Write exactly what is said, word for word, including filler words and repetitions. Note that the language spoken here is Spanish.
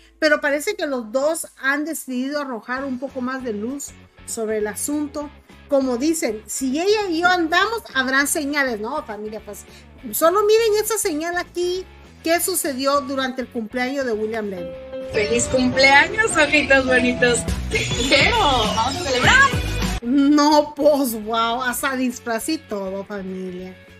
pero parece que los dos han decidido arrojar un poco más de luz sobre el asunto. Como dicen, si ella y yo andamos, habrán señales. No, familia, pues solo miren esa señal aquí. ¿Qué sucedió durante el cumpleaños de William Levy? ¡Feliz cumpleaños, ojitos bonitos! ¡Pero! ¡Vamos a celebrar! No, pues, wow, hasta disfraz y todo, familia.